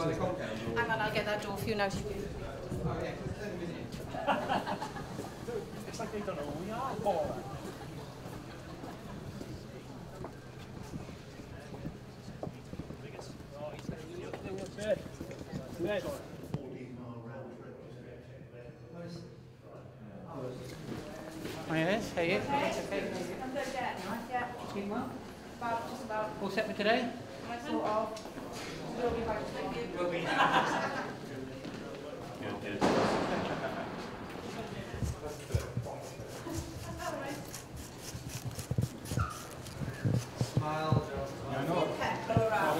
Hang on, I'll get that door for you now. It's like they don't know who we are, Paula. Oh yes, how are you? I'm good, yeah. Yeah. Keep well? Just about. All set for today? Sort of. We'll be back. Thank you. Good. Smile. Yeah, no. All right.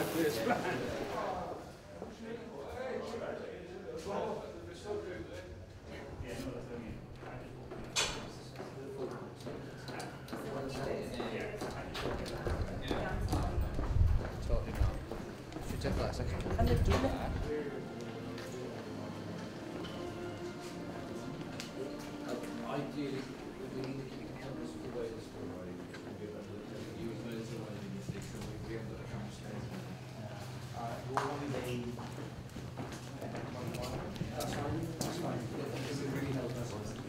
Totally not. Should take that a second. And the do that. Ideally, we need to keep cameras away this way, right? You use those away in the station, we have the camera space. That's fine. That's fine. This is really helpful.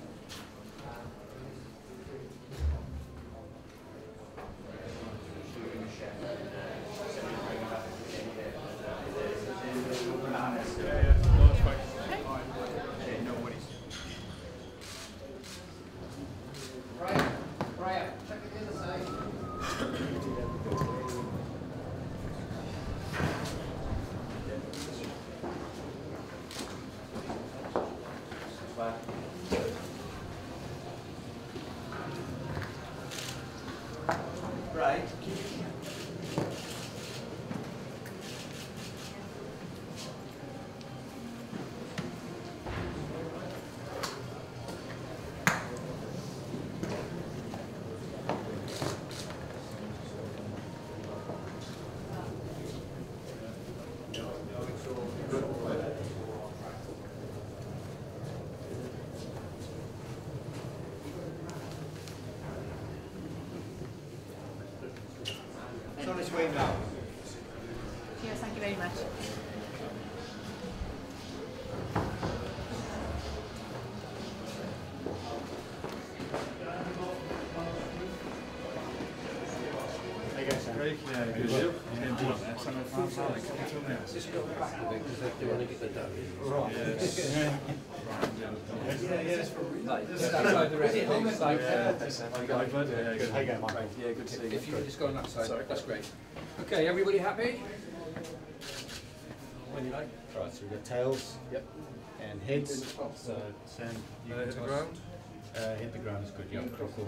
Right. It's on its way now. Yes, thank you very much. Just go back a bit because they want to get the dough. Right. Just outside the rest of things. How you going, Mike? Yeah, good to see you. If you could just go on that side, that's great. Okay, everybody happy? When you like. Right, so we've got tails. Yep. And heads. So, Sam, you Hit the ground? hit the ground is good. Yeah. Cool.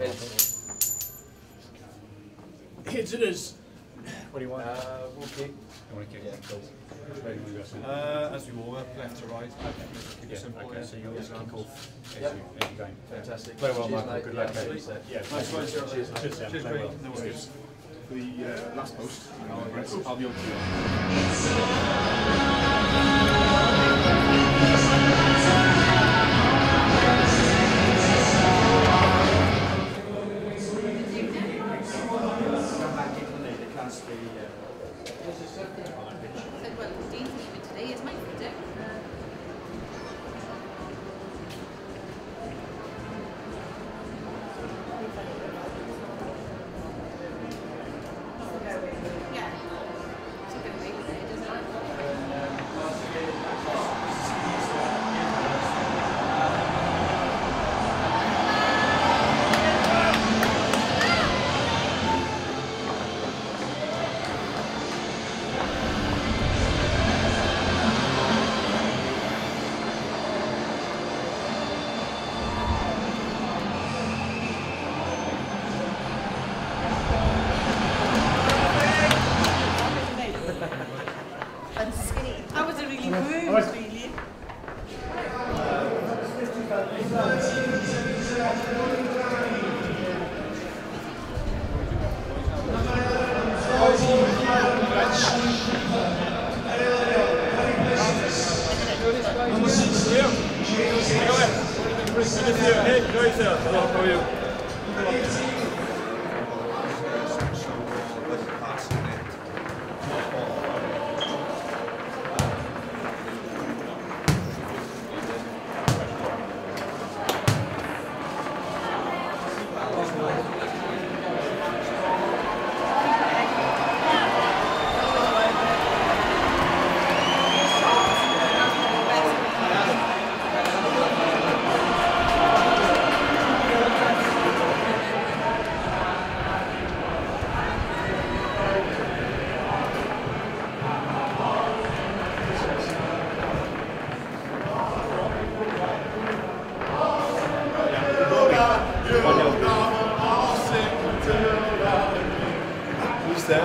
Heads it is. What do you want? We'll keep. You want to kick it? Cool. Ready when we go, Sam? As we warm up, left to right. Keep it simple. Okay, so you'll just kick off as Yep. you're going. Fantastic. Very well, Cheers, Michael. mate. Good Yeah, luck. absolutely. Yeah, Nice one, sir. Cheers, Sam. Cheers, Very mate. well. No worries. For the last post, I'll be on to you. Said, well, Dean's leaving today. It's my day. Yeah. It's a bit late today, doesn't it? That was a really good, really.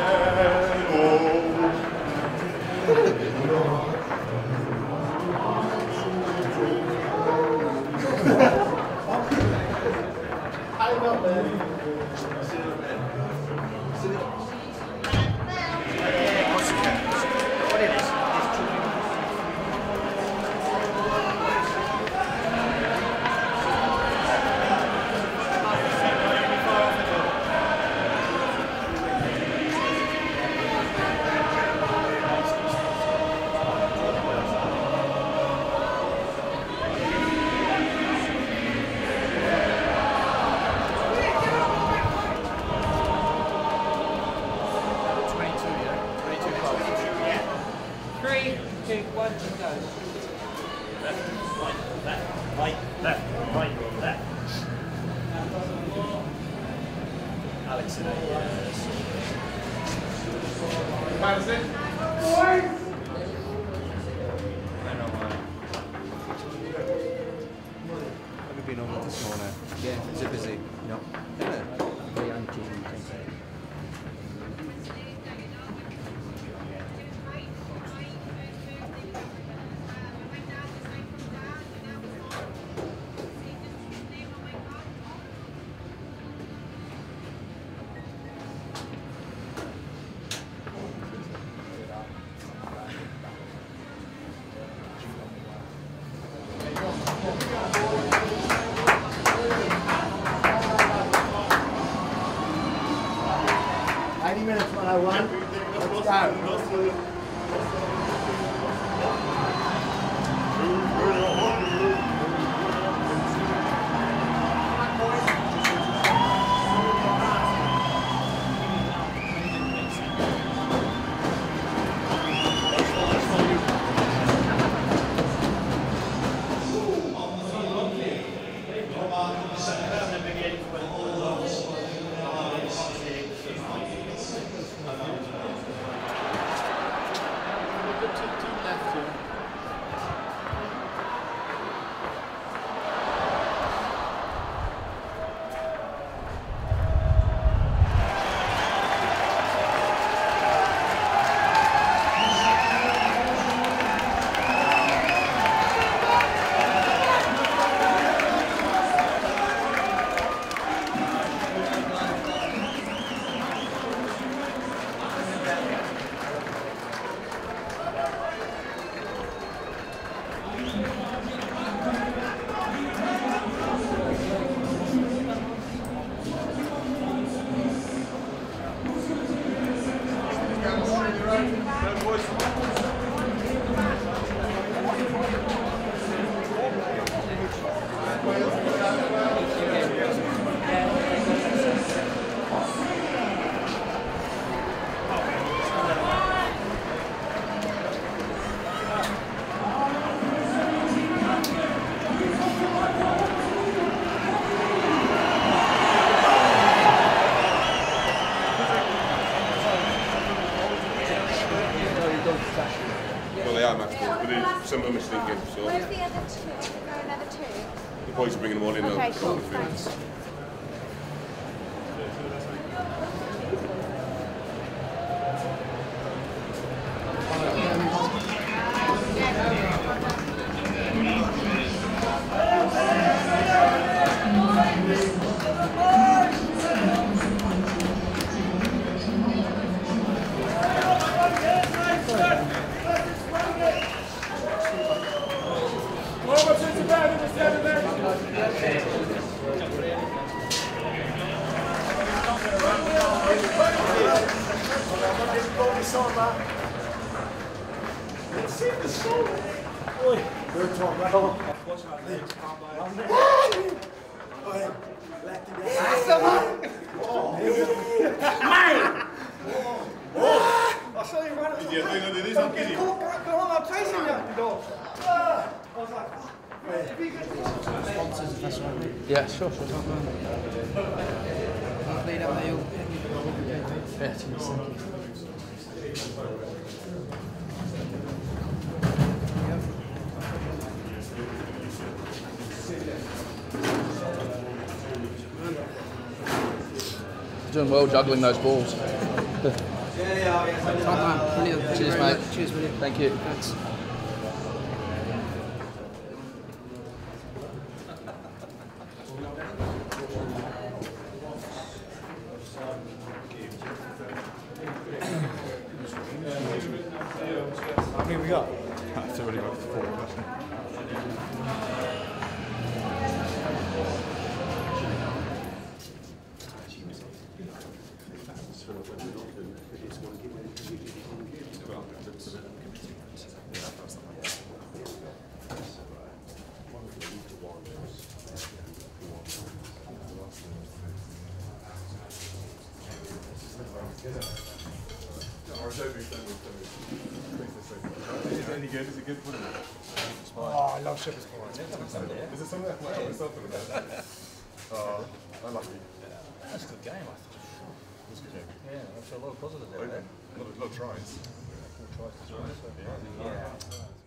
Alex in it, yes. Have you been on this morning? Yeah, is it busy? No. Very anti-team. Minutes 101. Let's go. Well, they are match balls, but some of them are sneaking. So Where's the other two? Is there another two? the boys are bringing them all in. Okay, now. cool, thanks. Yeah, sure. Doing well juggling those balls. Top man, brilliant. Cheers, mate. Cheers, William. Thank you. Thanks. How many have we got? It's already got 4, hasn't it? Is it any good? Is it good? Oh, I love shepherd's pie. Is it something that I can help myself with? Oh, I love it. That's a good game, I thought. It's a good game. Yeah, that's a lot of positives there. A lot of tries. 4 tries as well. So. Yeah.